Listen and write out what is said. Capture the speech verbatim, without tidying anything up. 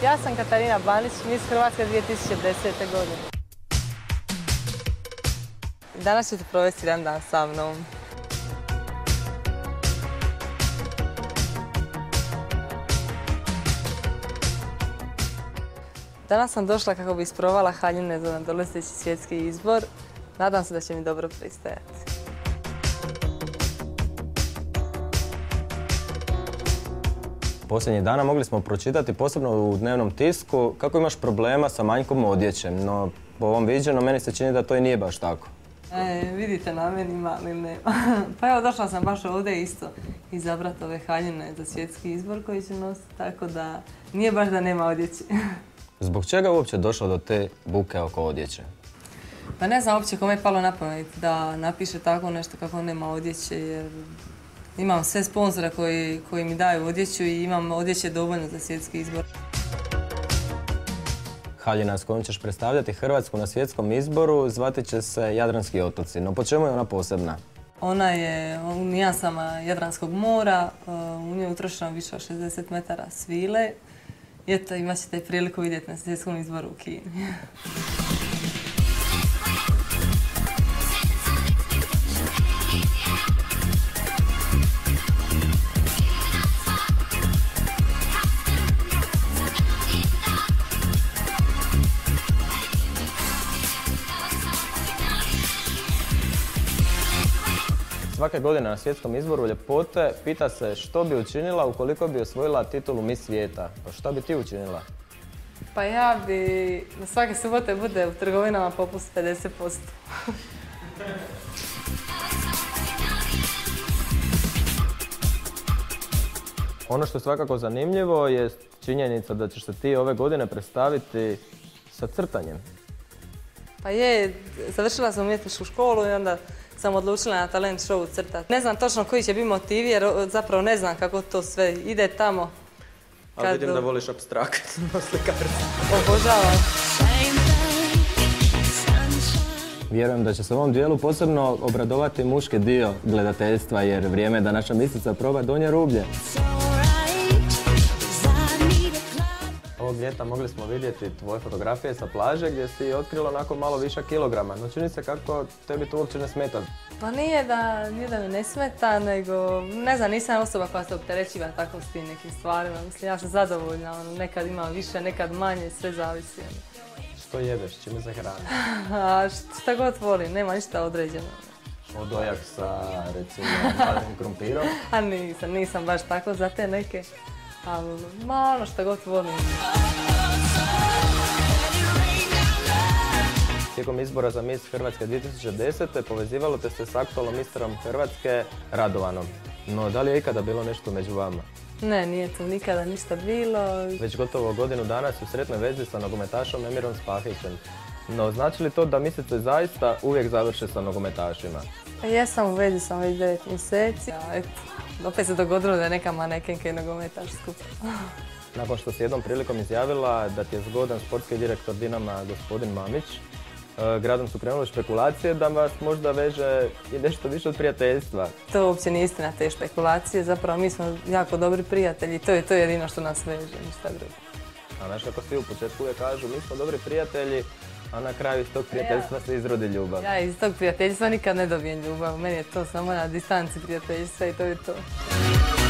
Ja sam Katarina Banić, Miss Hrvatska dvije tisuće desete. godine. Danas ćete provesti jedan dan sa mnom. Danas sam došla kako bi isprovala haljine za nadolazeći svjetski izbor. Nadam se da će mi dobro pristajati. Posljednjih dana mogli smo pročitati, posebno u dnevnom tisku, kako imaš problema sa manjkom odjeće, no po ovom viđenu meni se čini da to i nije baš tako. E, vidite na meni ima ili nema. Pa evo, došla sam baš ovdje isto izabrati ove haljine za svjetski izbor koji će nositi, tako da nije baš da nema odjeće. Zbog čega je uopće došlo do te buke oko odjeće? Pa ne znam uopće kome je palo na pamet da napiše tako nešto kako nema odjeće, jer imam sve sponzora koji, koji mi daju odjeću i imam odjeće dovoljno za svjetski izbor. Haljina s kojom ćeš predstavljati Hrvatsku na svjetskom izboru zvati će se Jadranski otoci, no po čemu je ona posebna? Ona je u nijansama Jadranskog mora, u njoj je utrošeno više od šezdeset metara svile. I eto, imat ćete priliku vidjeti na svjetskom izboru u Kini. Svake godine na svjetskom izboru ljepote pita se što bi učinila ukoliko bi osvojila titulu Miss svijeta. Pa što bi ti učinila? Pa ja bi na svake subote bude u trgovinama popust pedeset posto. Ono što je svakako zanimljivo je činjenica da ćeš se ti ove godine predstaviti sa crtanjem. Pa je, završila sam umjetničku školu i onda sam odlučila na talent show crtati. Ne znam točno koji će biti motiv jer zapravo ne znam kako to sve ide tamo. A vidim da voliš apstraktno slikarstvo. Obožavam. Vjerujem da će se u ovom dijelu posebno obradovati muški dio gledateljstva jer vrijeme je da naša mislica proba donje rublje. Ovog ljeta mogli smo vidjeti tvoje fotografije sa plaže gdje si otkrila onako malo viša kilograma, no čini se kako tebi to uopće ne smeta. Pa nije da, nije da mi ne smeta, nego ne znam, nisam osoba koja se opterećiva tako s tim nekim stvarima. Mislim, ja sam zadovoljna, ono, nekad imam više, nekad manje, sve zavisi. Što jedeš, čime se hrani? A šta god volim, nema ništa određeno. Odojak sa, recimo, malim krumpirom? A nisam, nisam baš tako za te neke, ali ma ono šta god volim. Tijekom izbora za Miss Hrvatske dvije tisuće desete. povezivalo te se s aktualnom misterom Hrvatske Radovanom. No, da li je ikada bilo nešto među vama? Ne, nije tu nikada ništa bilo. Već gotovo godinu dana si u sretnoj vezi sa nogometašom Emirom Spahićem. No, znači li to da misice zaista uvijek završe sa nogometašima? Jesam u vezi sam već devet mjeseci. Eto, opet se dogodilo da je neka manekenka i nogometaš skupa. Nakon što si jednom prilikom izjavila da ti je zgodan sportski direktor Dinama gospodin Mamić, gradom su krenule špekulacije da vas možda veže i nešto više od prijateljstva. To uopće nije istina, te špekulacije. Zapravo mi smo jako dobri prijatelji i to je to jedino što nas veže, ništa drugo. A znaš kako svi u početku uvijek kažu, mi smo dobri prijatelji, a na kraju iz tog prijateljstva se izrodi ljubav. Ja iz tog prijateljstva nikad ne dobijem ljubav. Meni je to samo na distanci prijateljstva i to je to.